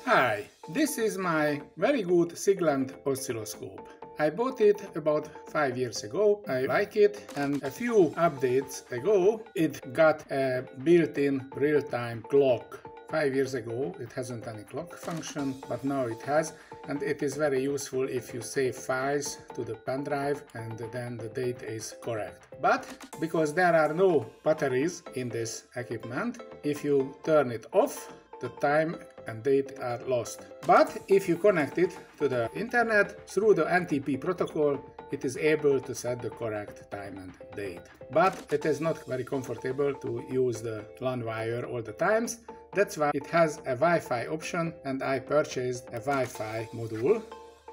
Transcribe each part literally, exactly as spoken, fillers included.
Hi, this is my very good Siglent Oscilloscope. I bought it about five years ago. I like it, and a few updates ago it got a built-in real-time clock. Five years ago it hasn't any clock function, but now it has, and it is very useful if you save files to the pen drive and then the date is correct. But because there are no batteries in this equipment, if you turn it off, the time and date are lost. But if you connect it to the internet through the N T P protocol, it is able to set the correct time and date. But it is not very comfortable to use the LAN wire all the times. That's why it has a Wi-Fi option, and I purchased a Wi-Fi module.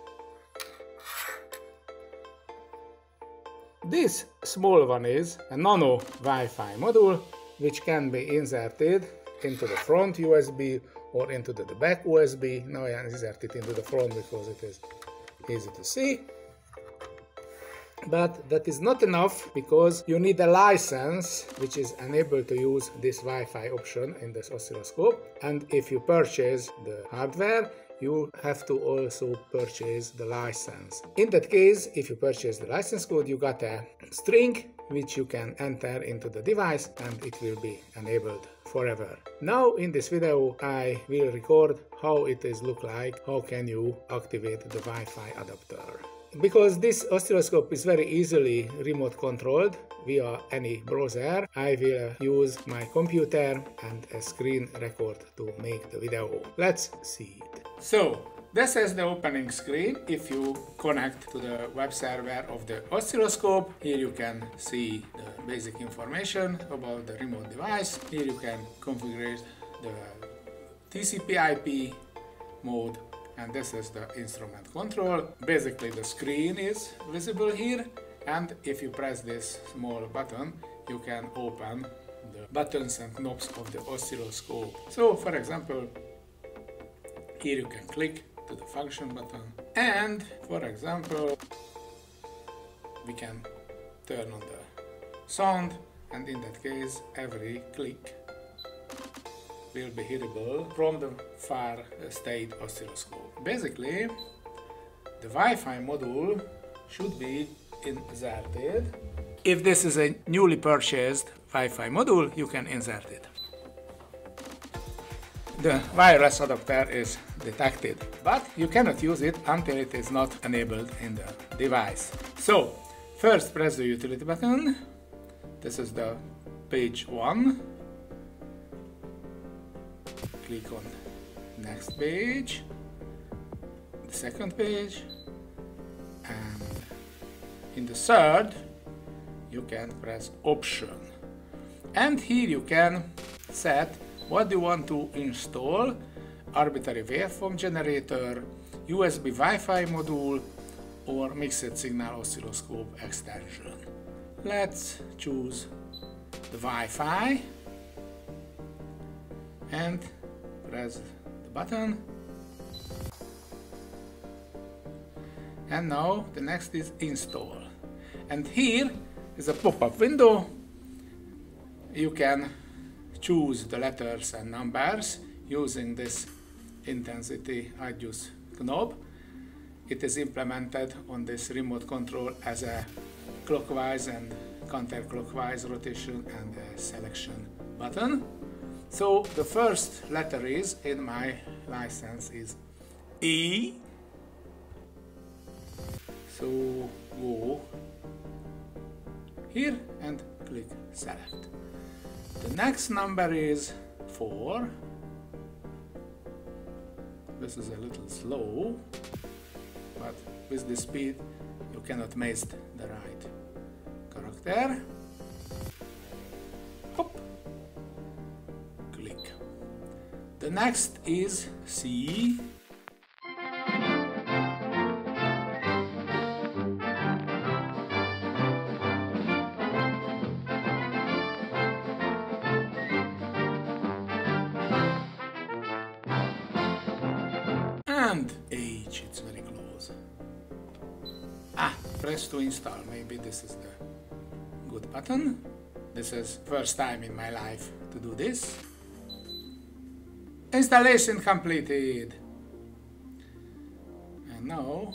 This small one is a nano Wi-Fi module, which can be inserted into the front U S B or into the back U S B. Now I insert it into the front because it is easy to see. But that is not enough, because you need a license which is enabled to use this Wi-Fi option in this oscilloscope. And if you purchase the hardware, you have to also purchase the license. In that case, if you purchase the license code, you got a string which you can enter into the device and it will be enabled forever. Now in this video I will record how it is look like, how can you activate the Wi-Fi adapter. Because this oscilloscope is very easily remote controlled via any browser, I will use my computer and a screen record to make the video. Let's see it. So, this is the opening screen. If you connect to the web server of the oscilloscope, here you can see the basic information about the remote device. Here you can configure the T C P I P mode, and this is the instrument control. Basically the screen is visible here, and if you press this small button, you can open the buttons and knobs of the oscilloscope. So for example, here you can click to the function button, and for example we can turn on the sound, and in that case every click will be hearable from the far state oscilloscope. Basically the Wi-Fi module should be inserted. If this is a newly purchased Wi-Fi module, you can insert it. The wireless adapter is detected, but you cannot use it until it is not enabled in the device. So first press the utility button. This is the page one. Click on next page, the second page, and in the third you can press option, and here you can set what you want to install: arbitrary waveform generator, U S B Wi-Fi module, or mixed signal oscilloscope extension. Let's choose the Wi-Fi and press the button. And now the next is install. And here is a pop-up window. You can choose the letters and numbers using this intensity adjust knob. It is implemented on this remote control as a clockwise and counterclockwise rotation and a selection button. So the first letter is in my license is E. So go here and click select. The next number is four. This is a little slow, but with the speed you cannot miss the right character. Hop. Click. The next is C. And H, it's very close. Ah, press to install. Maybe this is the good button. This is first time in my life to do this. Installation completed. And now,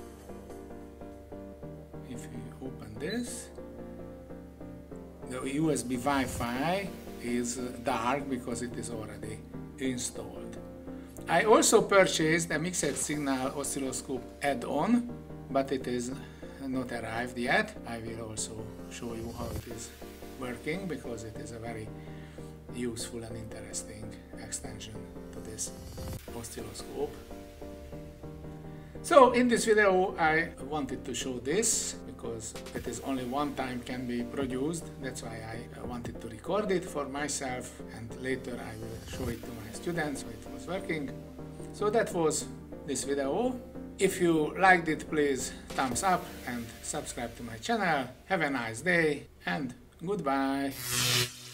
if we open this, the U S B Wi-Fi is dark because it is already installed. I also purchased a mixed signal oscilloscope add-on, but it is not arrived yet. I will also show you how it is working because it is a very useful and interesting extension to this oscilloscope. So in this video I wanted to show this because it is only one time can be produced. That's why I wanted to record it for myself, and later I will show it to my students so it was working. So that was this video. If you liked it, please thumbs up and subscribe to my channel. Have a nice day and goodbye.